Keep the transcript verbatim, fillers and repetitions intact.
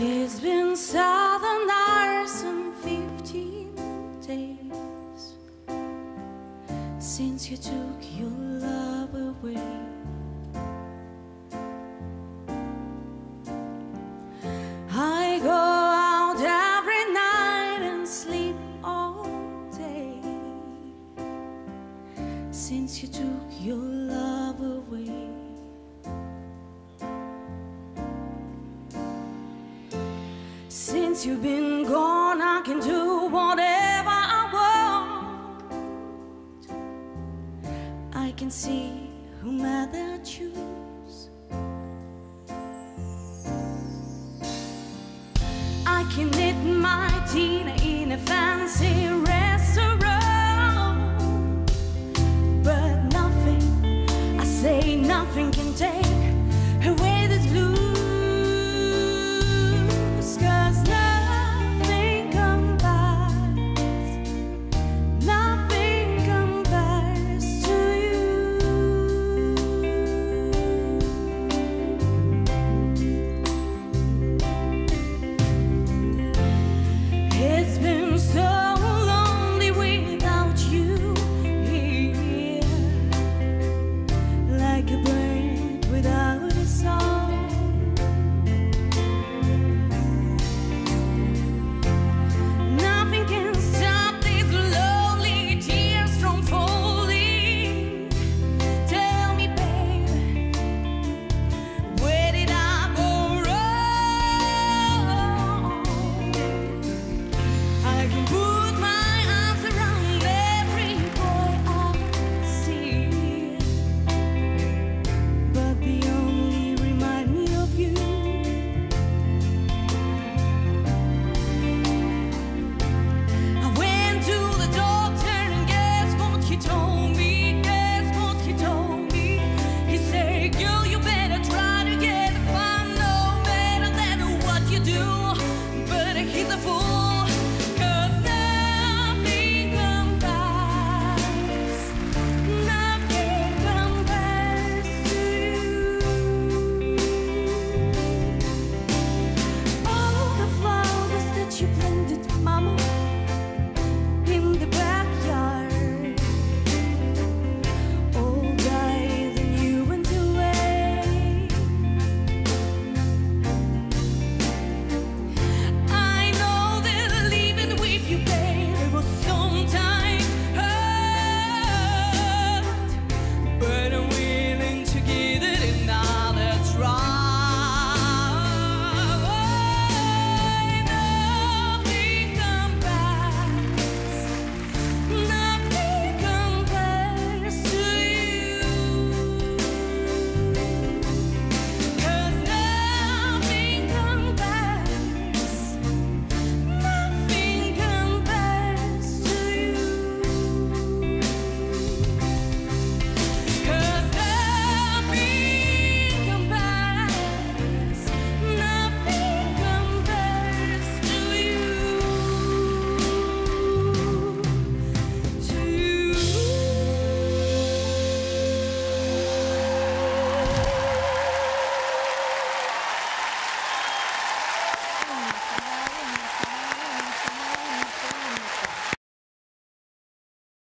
It's been seven hours and fifteen days since you took your love away. I go out every night and sleep all day since you took your love away. Since you've been gone, I can do whatever I want. I can see whomever I choose. I can knit my tea in a fancy